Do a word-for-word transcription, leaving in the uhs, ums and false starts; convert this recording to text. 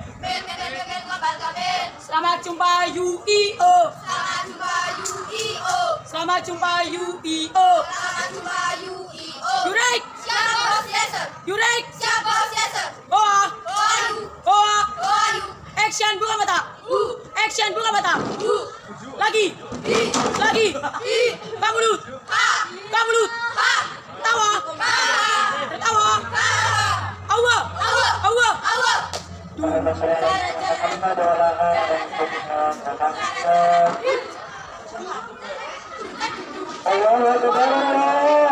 Selamat jumpa U I O. Selamat jumpa U I O. Selamat jumpa U I O. Selamat jumpa U I O. Yurek. Siap bos, yes sir. Yurek. Siap bos, yes sir. Hoa. Oayu. Hoa. Oayu. Action buka mata. U. Action buka mata. U. Lagi. I. Lagi. I. Buka mulut. Ha. Buka mulut. Ha. Tawa. Ha. Tertawa. Ha. Awa. Awa. Awa. Awa. Allah